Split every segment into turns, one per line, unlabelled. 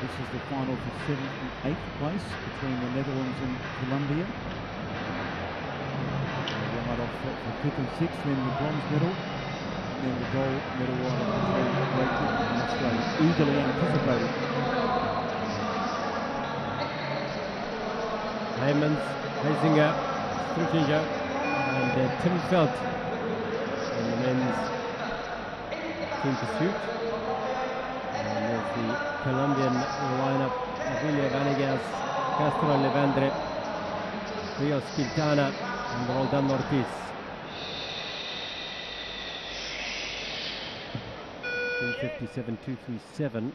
This is the final for 7th and 8th place between the Netherlands and Colombia. Right off for 5th and 6th, then the bronze medal, and then the gold medal right off between Great Britain and Australia. Eagerly anticipated.
Heymans, Heisinger, Struchinger, and Tim Felt in the men's team pursuit. And there's the Colombian lineup: Avilio Vanegas, Castro Levandre, Rios Quintana, and Roldan Ortiz. 3:57.237.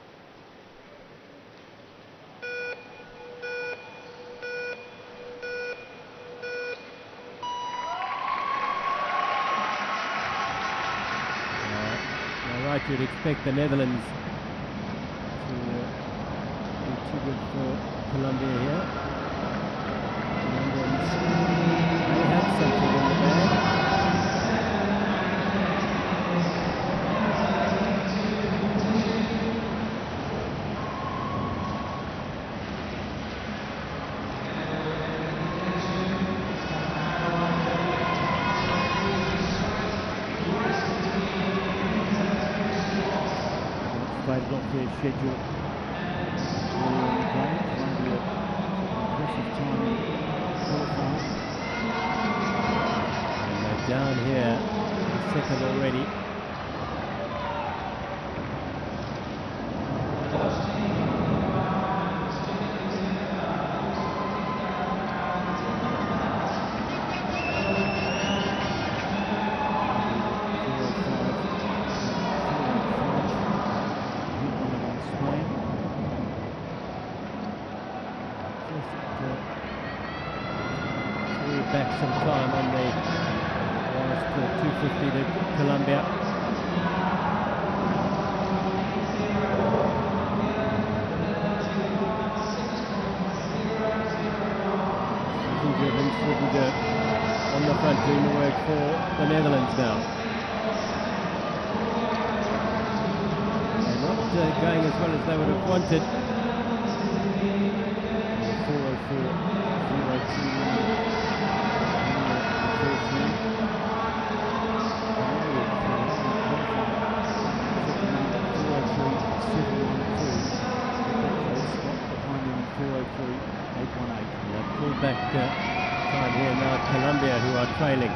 You'd expect the Netherlands to be too good for Colombia here. Colombians may have something in the bag.
Off their schedule earlier in the game. Colombia, impressive time in qualifying.
And they're down here, second already. Back some time on the last 250 to Colombia. Struchinger on the front doing the work for the Netherlands now. They're not going as well as they would have wanted.
4:04.02.
Pullback time here now at Colombia, who are trailing.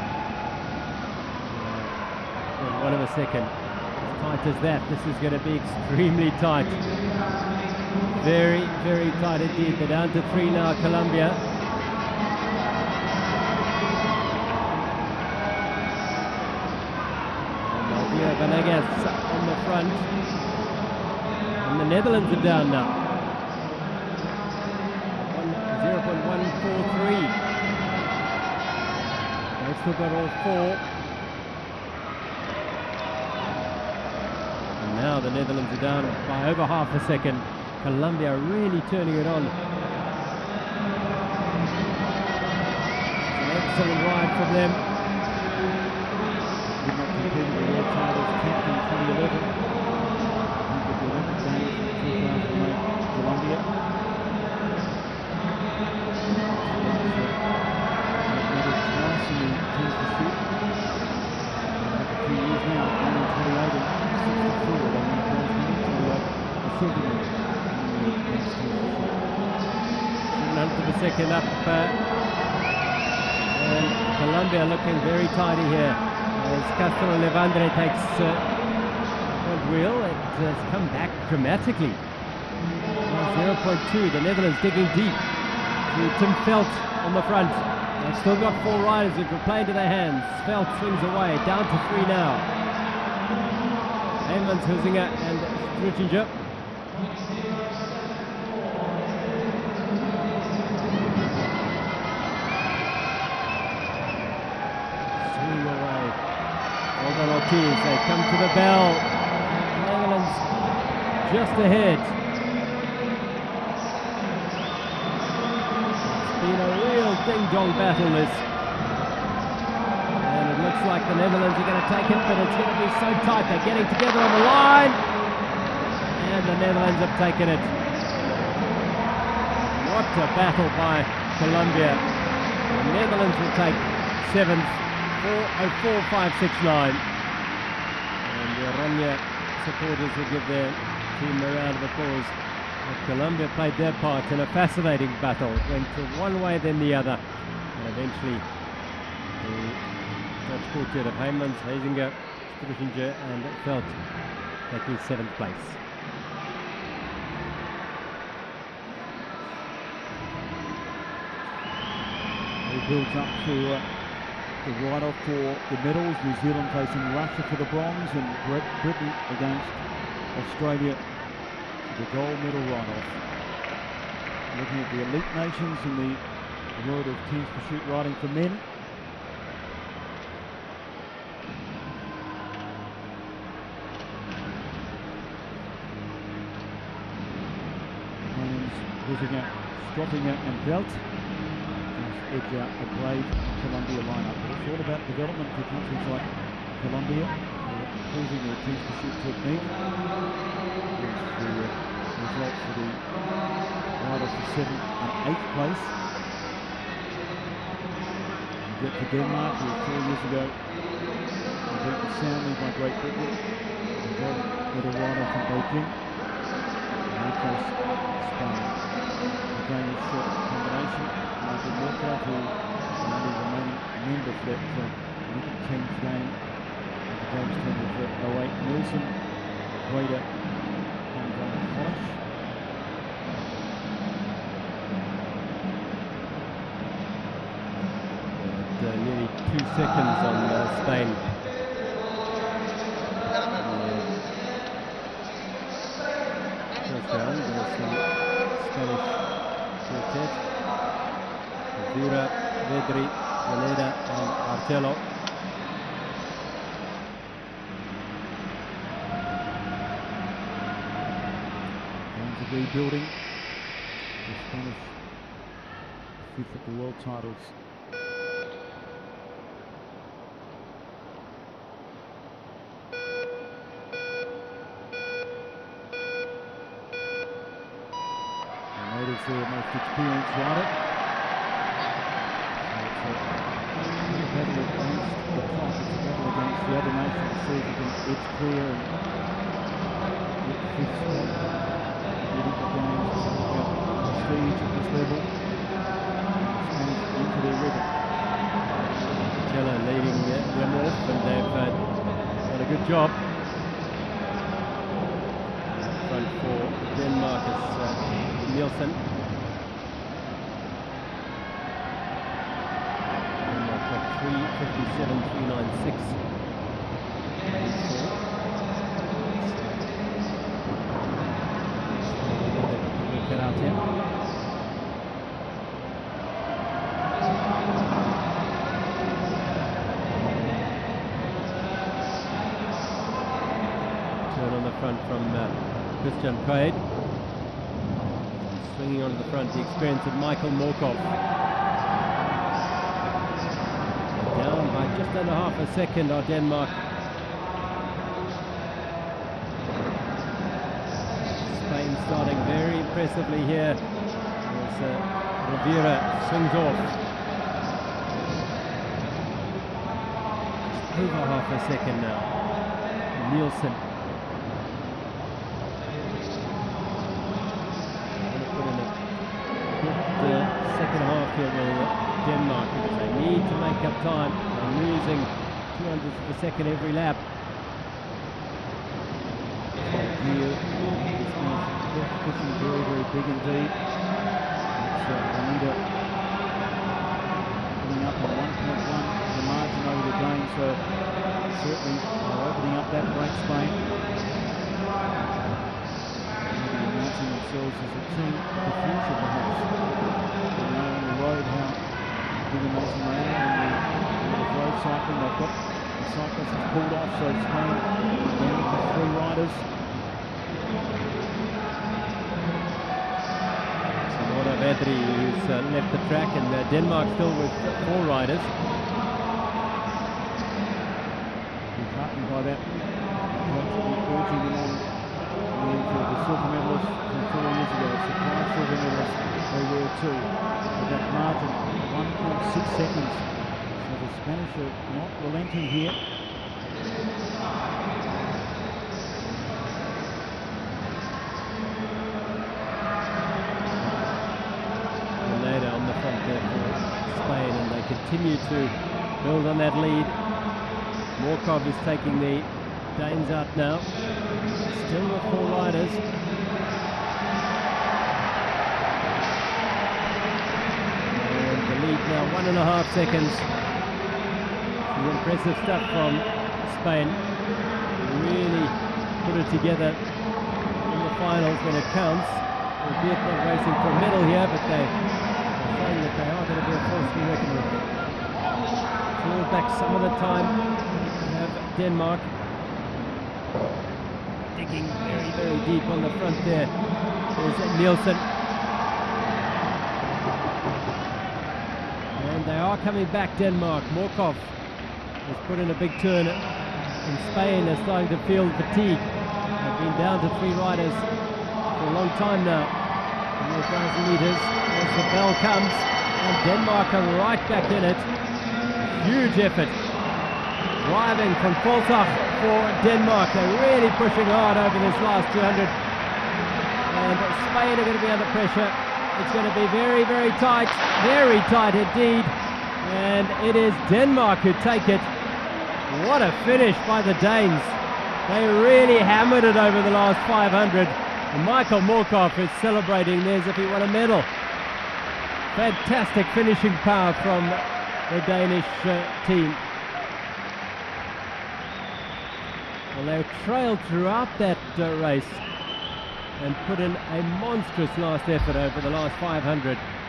In 1 second. As tight as that, this is going to be extremely tight. Very, very tight indeed. They're down to 3 now, Colombia. And Avilio Vanegas on the front. And the Netherlands are down now. 0.143. They've still got all 4. And now the Netherlands are down by over half a second. Colombia really turning it on. It's an excellent ride from them.
Did not compete in the world titles, 10th in 2011. At the Olympic Games in 2008, Colombia. Twice in the team's pursuit. A few years now, only 28 and 64. They won a bronze medal, 28 and silver medal in the men's team's pursuit.
700 of a second up. And Colombia looking very tidy here. As Castro Levandre takes front wheel, it has come back dramatically. 0.2, the Netherlands digging deep. Through Tim Felt on the front. They've still got 4 riders which will play into their hands. Felt swings away, down to 3 now. Heymans, Huizinga and Struchinger. Swinging away. Roldan Ortiz, they come to the bell. The Netherlands just ahead. Been a real ding-dong battle this, and it looks like the Netherlands are going to take it, but it's going to be so tight. They're getting together on the line, and the Netherlands have taken it. What a battle by Colombia. The Netherlands will take 7th, 4-5-6-9. And the Oranje supporters will give their team a round of applause. But Colombia played their part in a fascinating battle. It went to one way then the other. And eventually the Dutch quartet of Heymans, Huizinga, Struisinger and Veld taking 7th place.
It builds up to the write-off for the medals. New Zealand facing Russia for the bronze and Britain against Australia for the gold medal write-off. Looking at the elite nations in the world of teams pursuit riding for men. Huizinga, Struisinger and Veld edge out a brave Colombia lineup. But it's all about development for countries like Colombia, improving their team pursuit technique. Here's the result for the rider for 7th and 8th place. You get to Denmark, who 4 years ago were beaten soundly by Great Britain. The gold medal rider from Beijing. And of course, Spain. The Danish combination, Michael Moorcock, who is the only remaining member for that Olympic team's game at the games team of 08, Nielsen, Quader and Hollish.
Nearly 2 seconds on Spain. First round, there's the Spanish quartet. Vera, Vedri, Veneda and Marcello.
Games of rebuilding. The Spanish 5th at the world titles. Is their most experienced rider. So it's a battle against the clock, it's a battle against the other nation to see if it can edge clear and get the 5th spot. The Olympic Games is all about prestige at this level. The Spanish into their rhythm.
Marcello leading them off, and they've done a good job. Front for Denmark is Nielsen. Denmark got 3:57.396. Work it out here. Turn on the front from Christian Quaid. Swinging onto the front, the experience of Michael Moorcock. Down by just under half a second are Denmark. Spain starting very impressively here as Rivera swings off. Just over half a second now. Nielsen. Second half here will Denmark, because they need to make up time. They're losing 200ths of a second every lap.
So here, this is pushing very, very big indeed. It's Anita coming up on 1.1, the margin over the Danes, so certainly opening up that break, Spain. Announcing themselves as a team of the future, perhaps. They know on the road how big a nation they are in the road cycling. They've got the cyclists have pulled off, so Spain down to 3 riders.
Samora Vedri, who's left the track, and Denmark still with 4 riders.
He's heartened by that. The coach will be urging him on And for the silver medalists from 4 years ago, surprise silver medalists, they were too. With that margin, 1.6 seconds. So the Spanish are not relenting here.
On the front there for Spain, and they continue to build on that lead. Morkov is taking the Danes out now. Still with 4 riders. And the lead now 1.5 seconds. This is impressive stuff from Spain. Really put it together in the finals when it counts. Albeit not racing for a medal here, but they are showing that they are going to be a force to be reckoned with. Pulled back some of the time. We have Denmark digging very, very deep on the front there. There's Nielsen. And they are coming back, Denmark. Morkov has put in a big turn. In Spain, they're starting to feel fatigue. They've been down to 3 riders for a long time now. 1,000 metres as the bell comes, and Denmark are right back in it. Huge effort. Driving from Voltach for Denmark. They're really pushing hard over this last 200. And Spain are going to be under pressure. It's going to be very, very tight indeed. And it is Denmark who take it. What a finish by the Danes. They really hammered it over the last 500. And Michael Morkov is celebrating there as if he won a medal. Fantastic finishing power from the Danish team. Well, they trailed throughout that race and put in a monstrous last effort over the last 500.